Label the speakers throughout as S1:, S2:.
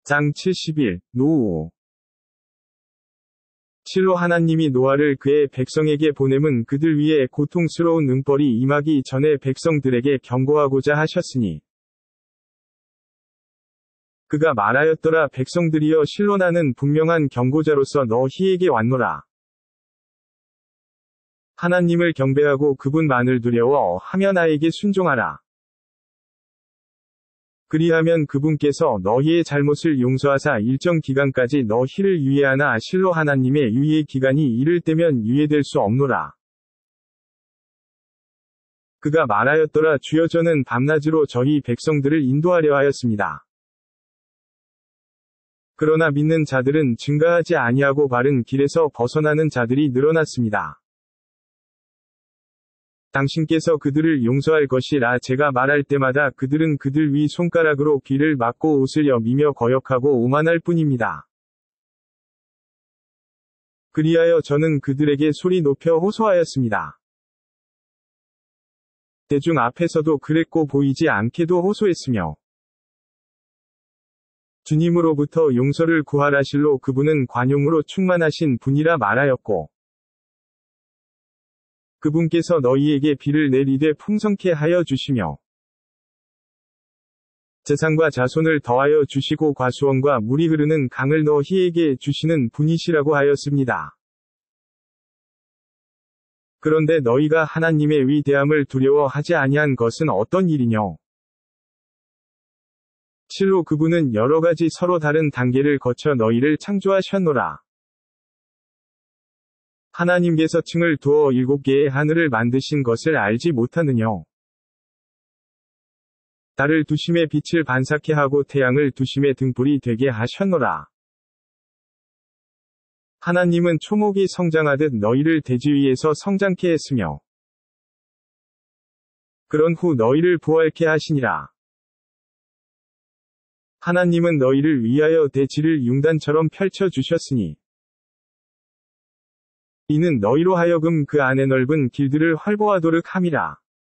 S1: 장 70일, 노우. 실로 하나님이 노아를 그의 백성에게 보냄은 그들 위에 고통스러운 응벌이 임하기 전에 백성들에게 경고하고자 하셨으니. 그가 말하였더라. 백성들이여, 실로 나는 분명한 경고자로서 너희에게 왔노라. 하나님을 경배하고 그분만을 두려워하며 나에게 순종하라. 그리하면 그분께서 너희의 잘못을 용서하사 일정 기간까지 너희를 유예하나 실로 하나님의 유예 기간이 이를 때면 유예될 수 없노라. 그가 말하였더라. 주여, 저는 밤낮으로 저희 백성들을 인도하려 하였습니다. 그러나 믿는 자들은 증가하지 아니하고 바른 길에서 벗어나는 자들이 늘어났습니다. 당신께서 그들을 용서할 것이라. 제가 말할 때마다 그들은 그들 위 손가락으로 귀를 막고 옷을 여미며 거역하고 오만할 뿐입니다. 그리하여 저는 그들에게 소리 높여 호소하였습니다. 대중 앞에서도 그랬고 보이지 않게도 호소했으며, 주님으로부터 용서를 구하라. 실로 그분은 관용으로 충만하신 분이라 말하였고, 그분께서 너희에게 비를 내리되 풍성케 하여 주시며 재산과 자손을 더하여 주시고 과수원과 물이 흐르는 강을 너희에게 주시는 분이시라고 하였습니다. 그런데 너희가 하나님의 위대함을 두려워하지 아니한 것은 어떤 일이뇨? 실로 그분은 여러 가지 서로 다른 단계를 거쳐 너희를 창조하셨노라. 하나님께서 층을 두어 7개의 하늘을 만드신 것을 알지 못하느뇨? 달을 두심에 빛을 반사케 하고 태양을 두심에 등불이 되게 하셨노라. 하나님은 초목이 성장하듯 너희를 대지 위에서 성장케 했으며, 그런 후 너희를 부활케 하시니라. 하나님은 너희를 위하여 대지를 융단처럼 펼쳐 주셨으니, 이는 너희로 하여금 그 안에 넓은 길들을 활보하도록 함이라.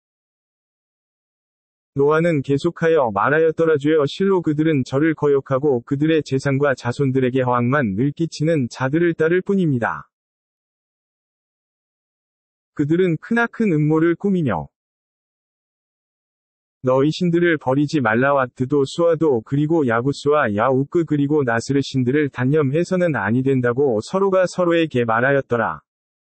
S1: 노아는 계속하여 말하였더라. 주여, 실로 그들은 저를 거역하고 그들의 재산과 자손들에게 허황만 늘 끼치는 자들을 따를 뿐입니다. 그들은 크나큰 음모를 꾸미며 너희 신들을 버리지 말라. 왓드도 수아도 그리고 야구스와 야우크 그리고 나스르 신들을 단념해서는 아니 된다고 서로가 서로에게 말하였더라.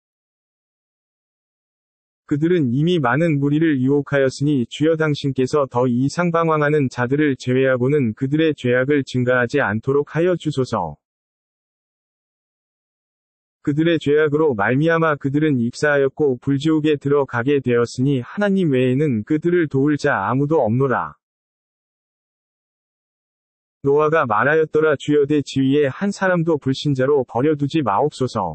S1: 그들은 이미 많은 무리를 유혹하였으니 주여, 당신께서 더 이상 방황하는 자들을 제외하고는 그들의 죄악을 증가하지 않도록 하여 주소서. 그들의 죄악으로 말미암아 그들은 익사하였고 불지옥에 들어가게 되었으니 하나님 외에는 그들을 도울 자 아무도 없노라. 노아가 말하였더라. 주여, 대지 위에 한 사람도 불신자로 버려두지 마옵소서.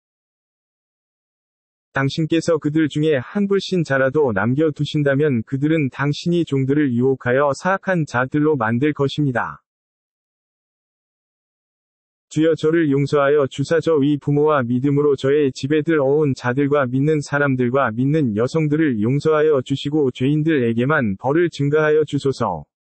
S1: 당신께서 그들 중에 한 불신자라도 남겨두신다면 그들은 당신이 종들을 유혹하여 사악한 자들로 만들 것입니다. 주여, 저를 용서하여 주사. 저 위 부모와 믿음으로 저의 집에 들어온 자들과 믿는 사람들과 믿는 여성들을 용서하여 주시고 죄인들에게만 벌을 증가하여 주소서.